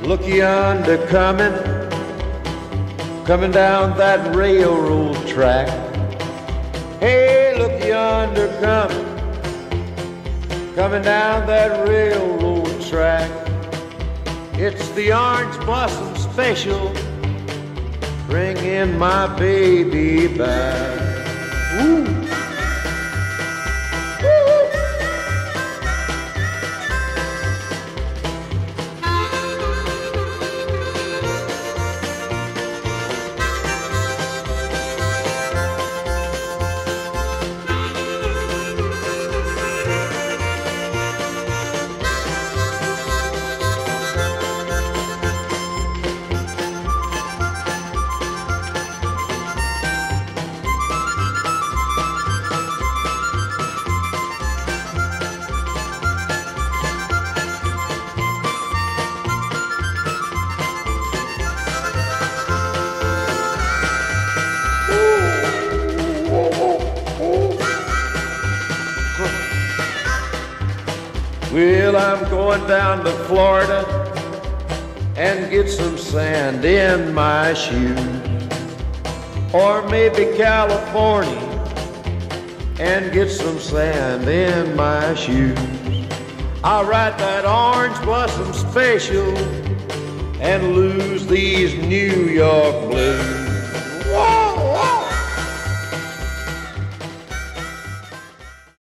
Look yonder coming down that railroad track. Hey, look yonder coming down that railroad track. It's the Orange Blossom Special, bringing my baby back. Ooh. Well, I'm going down to Florida and get some sand in my shoes, or maybe California and get some sand in my shoes. I'll ride that Orange Blossom Special and lose these New York blues.